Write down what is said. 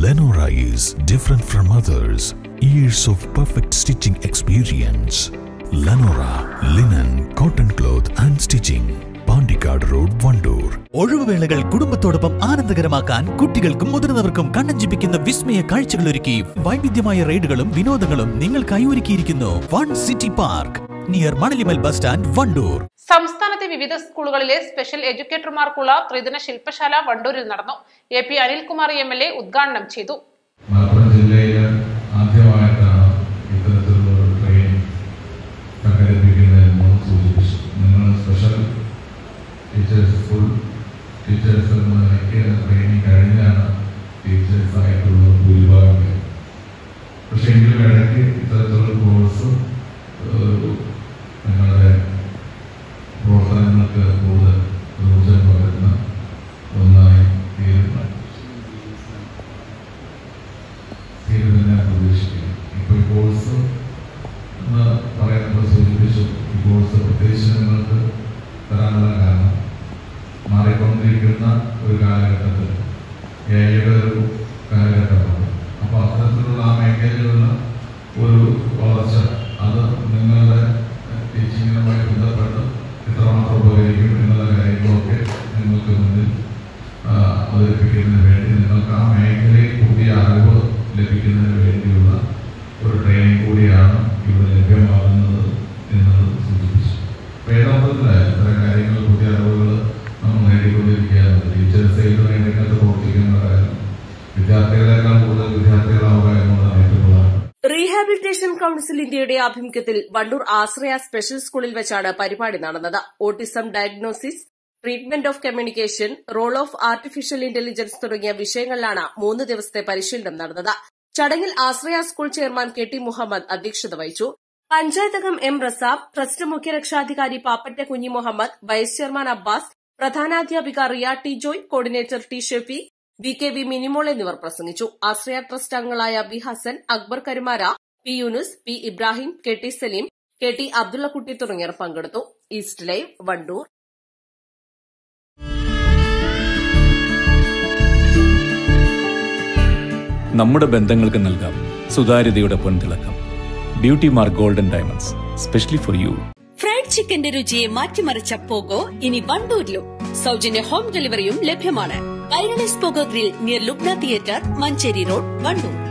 Lenora is different from others. Years of perfect stitching experience. Lenora linen, cotton cloth and stitching. Pandikkad road, Wandoor. ഒഴിവുവേളകൾ കുടുംബത്തോടൊപ്പം ആനന്ദകരമാക്കാൻ കുട്ടികൾക്കും മുതിർന്നവർക്കും കണ്ണഞ്ചിപ്പിക്കുന്ന വിസ്മയ കാഴ്ചകളൊരുക്കി വൈവിധ്യമായ റൈഡുകളും വിനോദങ്ങളും നിങ്ങൾക്കായി ഒരുക്കിയിരിക്കുന്നു one city park near Manalimal bus stand, Wandoor. സംസ്ഥാനത്തെ വിവിധ സ്കൂളുകളിലെ സ്പെഷ്യൽ എഡ്യൂക്കേറ്റർമാർക്കുള്ള ത്രിദിന ശില്പശാല വണ്ടൂരിൽ നടന്നു. AP അനിൽകുമാർ MLA ഉദ്ഘാടനം ചെയ്തു. ട്രെയിനിങ് കഴിഞ്ഞാണ് ടീച്ചേഴ്സ് ആയിട്ടുള്ള ഭൂരിഭാഗം. പക്ഷെ എങ്കിലും ഇടയ്ക്ക് ഇത്തരത്തിലുള്ള കോഴ്സ് നിങ്ങളുടെ പ്രവർത്തനങ്ങൾക്ക് കൂടുതൽ ഊർജം പകരുന്ന ഒന്നായി തീരുമെന്ന് ഞാൻ പ്രതീക്ഷിക്കുന്നു. ഇപ്പോൾ ഈ കോഴ്സ് എന്ന് പറയുന്നത് സൂചിപ്പിച്ചു. ഈ കോഴ്സ് പ്രത്യേകിച്ച് നിങ്ങൾക്ക് തരാനുള്ള കാരണം മാറിക്കൊണ്ടിരിക്കുന്ന ഒരു കാലഘട്ടത്തിൽ ഒരു കാലഘട്ടമാണ്. അപ്പോൾ അത്തരത്തിലുള്ള ആ മേഖലയിലുള്ള ഒരു വളർച്ച അത് നിങ്ങളുടെ ടീച്ചിങ്ങുമായി ബന്ധപ്പെട്ട് എത്രമാത്രം ഉപകരിക്കും എന്നുള്ള കാര്യങ്ങളൊക്കെ നിങ്ങൾക്ക് മുന്നിൽ അവതരിപ്പിക്കുന്നതിന് വേണ്ടി നിങ്ങൾക്ക് ആ മേഖലയിൽ പുതിയ അറിവ് ലഭിക്കുന്നതിന് വേണ്ടിയുള്ള ഒരു ട്രെയിനിങ് കൂടിയാണ് ഇവിടെ ലഭ്യമാകുന്നത് എന്നത് സൂചിപ്പിച്ചു. അപ്പോൾ യഥാർത്ഥത്തിലായി ഇത്തരം കാര്യങ്ങൾ പുതിയ അറിവുകൾ നമ്മൾ നേടിക്കൊണ്ടിരിക്കുകയാണ്. ടീച്ചേഴ്സ് ഏത് രംഗത്ത് പ്രവർത്തിക്കുന്നവരായാലും വിദ്യാർത്ഥികളെക്കാൾ കൂടുതൽ വിദ്യാർത്ഥികളാവുക എന്നുള്ളതാണ് ഏറ്റവും പ്രധാനം. റീഹാബിലിറ്റേഷൻ കൌൺസിൽ ഇന്ത്യയുടെ ആഭിമുഖ്യത്തിൽ വണ്ടൂർ ആശ്രയ സ്പെഷ്യൽ സ്കൂളിൽ വെച്ചാണ് പരിപാടി നടന്നത്. Autism diagnosis, treatment of communication, role of artificial intelligence തുടങ്ങിയ വിഷയങ്ങളിലാണ് 3 ദിവസത്തെ പരിശീലനം നടന്നത്. ചടങ്ങിൽ Ashraya school chairman KT Muhammad അധ്യക്ഷത വഹിച്ചു. പഞ്ചായത്ത് അംഗം M റസാബ്, ട്രസ്റ്റ് മുഖ്യ രക്ഷാധികാരി പാപ്പറ്റ കുഞ്ഞി മുഹമ്മദ്, വൈസ് ചെയർമാൻ അബ്ബാസ്, പ്രധാനാധ്യാപിക Riya T Joy, coordinator T Shefi, VKB Minimol എന്നിവർ പ്രസംഗിച്ചു. ആശ്രയ ട്രസ്റ്റ് അംഗങ്ങളായ B Hasan, Akbar Karumara, P Yunus, P Ibrahim, KT Salim, KT Abdullakutty തുടങ്ങിയവർ പങ്കെടുത്തു. East live, Wandoor. നമ്മുടെ ബന്ധങ്ങൾക്ക് നൽകാം സുതാര്യതയുടെ പൊൻതിളക്കം. Beauty mark golden diamonds, specially for you. Fried ചിക്കന്റെ രുചിയെ മാറ്റിമറിച്ച പോഗോ ഇനി വണ്ടൂരിലും. സൗജന്യ ഹോം ഡെലിവറിയും ലഭ്യമാണ്. Kairali pogo grill near Lubna theatre, Manjeri road, Wandoor.